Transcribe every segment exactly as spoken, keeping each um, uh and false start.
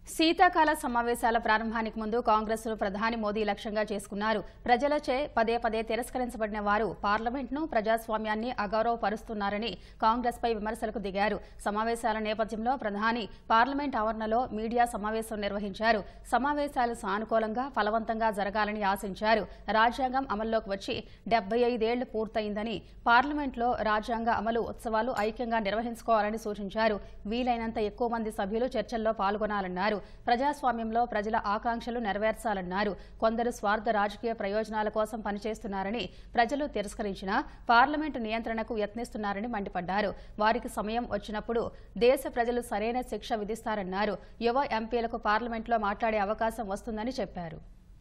శీతాకాల సమావేశాల ప్రారంభానికి ముందు కాంగ్రెస్ ను ప్రధాని మోదీ లక్ష్యంగా చేసుకున్నారు. ప్రజలచే పదే పదే తిరస్కరించబడిన వారు పార్లమెంట్ను ప్రజాస్వామ్యాన్ని అగౌరవపరుస్తున్నారని కాంగ్రెస్ పై విమర్శలకు దిగారు. సమావేశాల నేపథ్యంలో ప్రధాని పార్లమెంట్ ఆవరణలో మీడియా సమావేశం నిర్వహించారు. సమావేశాలు సానుకూలంగా ఫలవంతంగా జరగాలని ఆశించారు. రాజ్యాంగం అమల్లోకి వచ్చి డెబ్బై ఐదేళ్లు పూర్తయిందని పార్లమెంట్లో రాజ్యాంగ అమలు ఉత్సవాలు ఐక్యంగా నిర్వహించుకోవాలని సూచించారు. వీలైనంత ఎక్కువ మంది సభ్యులు చర్చల్లో పాల్గొనాలన్నారు. ప్రజాస్వామ్యంలో ప్రజల ఆకాంక్షలు నెరవేర్చాలన్నారు. కొందరు స్వార్థ రాజకీయ ప్రయోజనాల కోసం పనిచేస్తున్నారని, ప్రజలు తిరస్కరించినా పార్లమెంటు నియంత్రణకు యత్నిస్తున్నారని మండిపడ్డారు. వారికి సమయం వచ్చినప్పుడు దేశ ప్రజలు సరైన శిక్ష విధిస్తారన్నారు. యువ ఎంపీలకు పార్లమెంట్లో మాట్లాడే అవకాశం వస్తుందని చెప్పారు.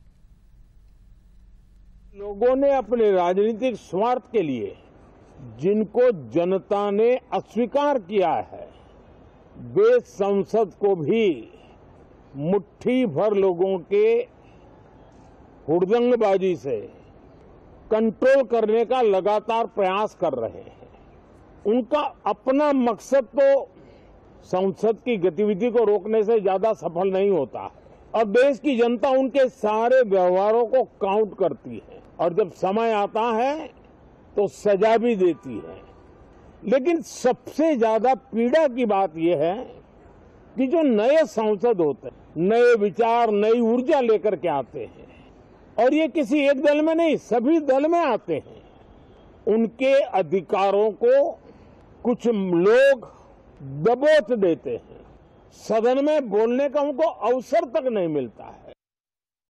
लोगों ने अपने राजनीतिक स्वार्थ के लिए जिनको जनता ने अस्वीकार किया है, वे संसद को भी मुट्ठी भर लोगों के हुड़दंगबाजी से कंट्रोल करने का लगातार प्रयास कर रहे हैं. उनका अपना मकसद तो संसद की गतिविधि को रोकने से ज्यादा सफल नहीं होता है और देश की जनता उनके सारे व्यवहारों को काउंट करती है और जब समय आता है तो सजा भी देती है. लेकिन सबसे ज्यादा पीड़ा की बात यह है कि जो नए सांसद होते हैं, नए विचार, नई ऊर्जा लेकर के आते हैं और ये किसी एक दल में नहीं, सभी दल में आते हैं. उनके अधिकारों को कुछ लोग दबोच देते हैं. सदन में बोलने का उनको अवसर तक नहीं मिलता है.